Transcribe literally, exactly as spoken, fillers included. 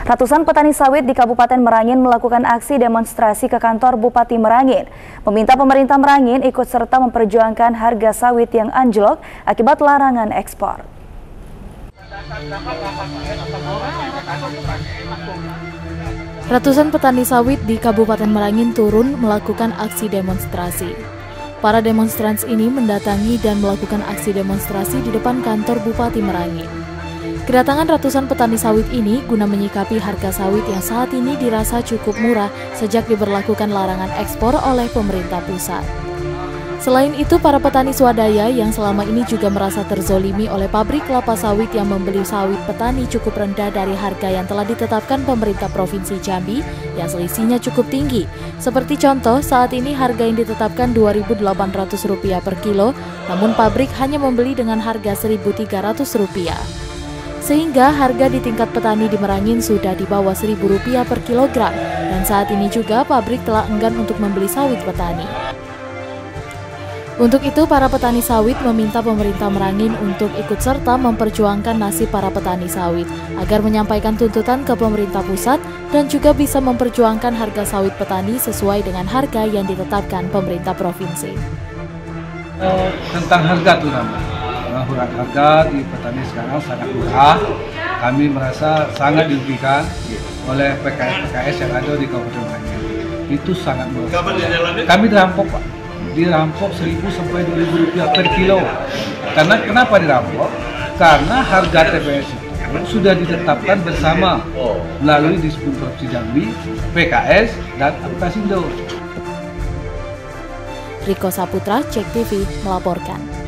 Ratusan petani sawit di Kabupaten Merangin melakukan aksi demonstrasi ke kantor Bupati Merangin, meminta pemerintah Merangin ikut serta memperjuangkan harga sawit yang anjlok akibat larangan ekspor. Ratusan petani sawit di Kabupaten Merangin turun melakukan aksi demonstrasi. Para demonstran ini mendatangi dan melakukan aksi demonstrasi di depan kantor Bupati Merangin. Kedatangan ratusan petani sawit ini guna menyikapi harga sawit yang saat ini dirasa cukup murah sejak diberlakukan larangan ekspor oleh pemerintah pusat. Selain itu, para petani swadaya yang selama ini juga merasa terzolimi oleh pabrik kelapa sawit yang membeli sawit petani cukup rendah dari harga yang telah ditetapkan pemerintah Provinsi Jambi yang selisihnya cukup tinggi. Seperti contoh, saat ini harga yang ditetapkan dua ribu delapan ratus rupiah per kilo, namun pabrik hanya membeli dengan harga seribu tiga ratus rupiah. Sehingga harga di tingkat petani di Merangin sudah di bawah seribu rupiah per kilogram, dan saat ini juga pabrik telah enggan untuk membeli sawit petani. Untuk itu, para petani sawit meminta pemerintah Merangin untuk ikut serta memperjuangkan nasib para petani sawit agar menyampaikan tuntutan ke pemerintah pusat dan juga bisa memperjuangkan harga sawit petani sesuai dengan harga yang ditetapkan pemerintah provinsi. Oh, tentang harga tuh namanya. Harga di petani sekarang sangat murah. Kami merasa sangat dirugikan oleh P K S P K S yang ada di Kabupaten Merangin. Itu sangat murah. Kami dirampok, Pak. Dirampok seribu sampai dua ribu rupiah per kilo. Karena kenapa dirampok? Karena harga T B S itu sudah ditetapkan bersama melalui Disbun Provinsi Jambi, P K S dan Apkasindo. Riko Saputra, Cek T V melaporkan.